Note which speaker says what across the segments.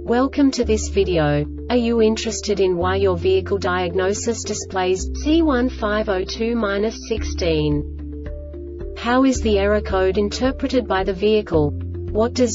Speaker 1: Welcome to this video. Are you interested in why your vehicle diagnosis displays C1502-16? How is the error code interpreted by the vehicle? What does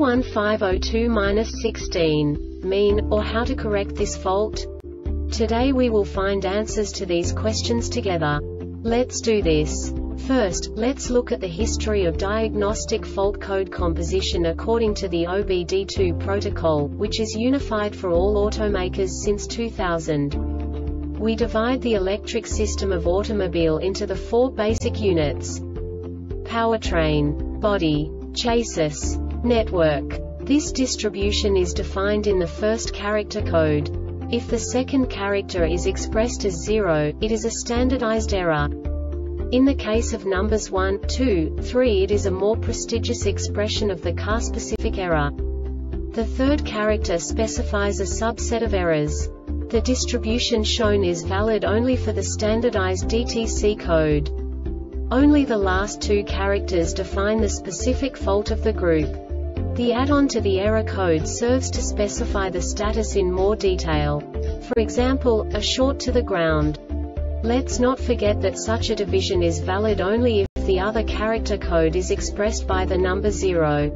Speaker 1: C1502-16 mean, or how to correct this fault? Today we will find answers to these questions together. Let's do this. First, let's look at the history of diagnostic fault code composition according to the OBD2 protocol, which is unified for all automakers since 2000. We divide the electric system of automobile into the four basic units: powertrain, body, chassis, network. This distribution is defined in the first character code. If the second character is expressed as 0, it is a standardized error. In the case of numbers 1, 2, 3, it is a more prestigious expression of the car-specific error. The third character specifies a subset of errors. The distribution shown is valid only for the standardized DTC code. Only the last two characters define the specific fault of the group. The add-on to the error code serves to specify the status in more detail. For example, a short to the ground. Let's not forget that such a division is valid only if the other character code is expressed by the number 0.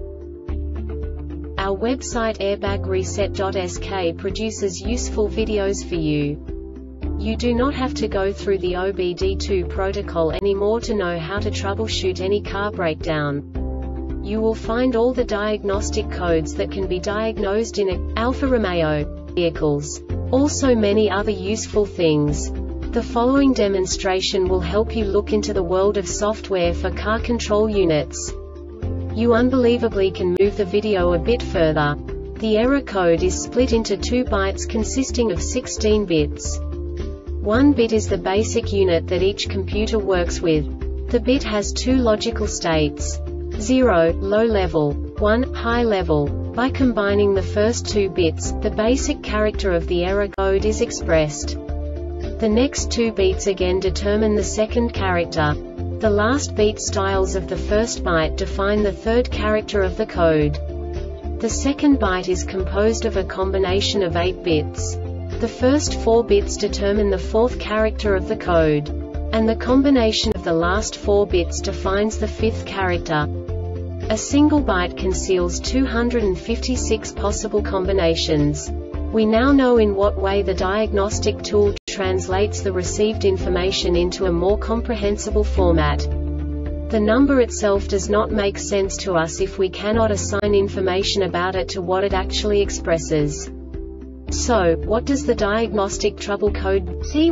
Speaker 1: Our website airbagreset.sk produces useful videos for you. You do not have to go through the OBD2 protocol anymore to know how to troubleshoot any car breakdown. You will find all the diagnostic codes that can be diagnosed in Alfa Romeo vehicles. Also many other useful things. The following demonstration will help you look into the world of software for car control units. You unbelievably can move the video a bit further. The error code is split into 2 bytes consisting of 16 bits. 1 bit is the basic unit that each computer works with. The bit has 2 logical states: 0, low level, 1, high level. By combining the first 2 bits, the basic character of the error code is expressed. The next 2 beats again determine the second character. The last beat styles of the first byte define the third character of the code. The second byte is composed of a combination of 8 bits. The first 4 bits determine the fourth character of the code. And the combination of the last 4 bits defines the fifth character. A single byte conceals 256 possible combinations. We now know in what way the diagnostic tool translates the received information into a more comprehensible format. The number itself does not make sense to us if we cannot assign information about it to what it actually expresses. So, what does the diagnostic trouble code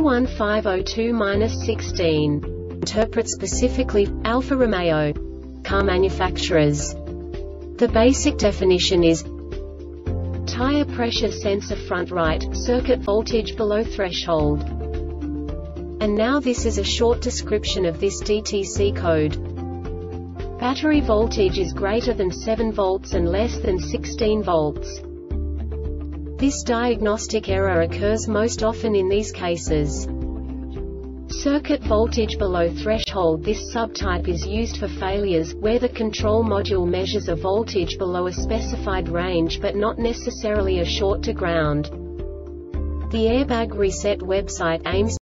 Speaker 1: C1502-16 interpret specifically for Alfa Romeo car manufacturers? The basic definition is tire pressure sensor front right, circuit voltage below threshold. And now this is a short description of this DTC code. Battery voltage is greater than 7 volts and less than 16 volts. This diagnostic error occurs most often in these cases. Circuit voltage below threshold. This subtype is used for failures where the control module measures a voltage below a specified range but not necessarily a short to ground. The Airbag Reset website aims